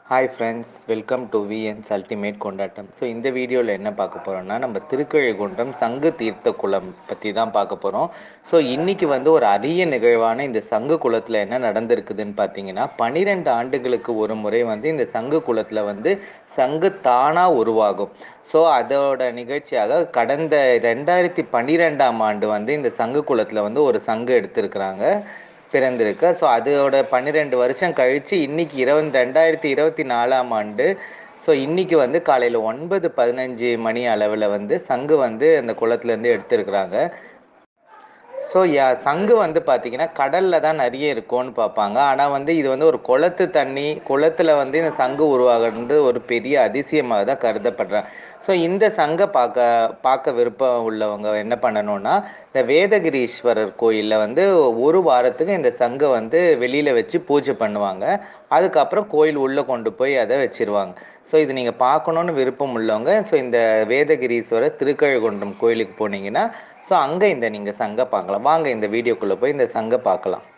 Hi friends, welcome to VNs ultimate கொண்டாட்டம். So இந்த வீடியோவில் என்ன பார்க்க போகிறோம்னா, நம்ம திருக்கழுகுன்றம் சங்கு தீர்த்த குளம் பற்றி தான் பார்க்க போகிறோம். ஸோ இன்றைக்கி ஒரு அரிய நிகழ்வான இந்த சங்கு குளத்தில் என்ன நடந்திருக்குதுன்னு பார்த்தீங்கன்னா, 12 ஆண்டுகளுக்கு ஒரு முறை இந்த சங்கு குளத்தில் சங்கு தானாக உருவாகும். ஸோ அதோட நிகழ்ச்சியாக கடந்த 2012ஆம் ஆண்டு இந்த சங்கு குளத்தில் ஒரு சங்கு எடுத்திருக்கிறாங்க, பிறந்திருக்கு. ஸோ அதோட 12 வருஷம் கழித்து இன்றைக்கி 2024ஆம் ஆண்டு ஸோ இன்றைக்கி காலையில் 9:15 மணி அளவில் சங்கு அந்த குளத்துலேருந்து எடுத்திருக்கிறாங்க. ஸோ சங்கு பார்த்தீங்கன்னா கடலில் தான் நிறைய இருக்கும்னு பார்ப்பாங்க. ஆனால் இது ஒரு குளத்து தண்ணி குளத்தில் இந்த சங்கு உருவாகிறது ஒரு பெரிய அதிசயமாக தான் கருதப்படுறாங்க. ஸோ இந்த சங்கை பார்க்க விருப்பம் உள்ளவங்க என்ன பண்ணணும்னா, இந்த வேதகிரீஸ்வரர் கோயிலில் ஒரு வாரத்துக்கு இந்த சங்கை வெளியில் வச்சு பூஜை பண்ணுவாங்க. அதுக்கப்புறம் கோயில் உள்ளே கொண்டு போய் அதை வச்சிருவாங்க. ஸோ இது நீங்கள் பார்க்கணுன்னு விருப்பம் உள்ளவங்க ஸோ இந்த வேதகிரீஸ்வரர் திருக்கழுகுன்றம் கோயிலுக்கு போனீங்கன்னா ஸோ அங்கே நீங்கள் சங்கை பார்க்கலாம். வாங்க இந்த வீடியோக்குள்ளே போய் இந்த சங்கை பார்க்கலாம்.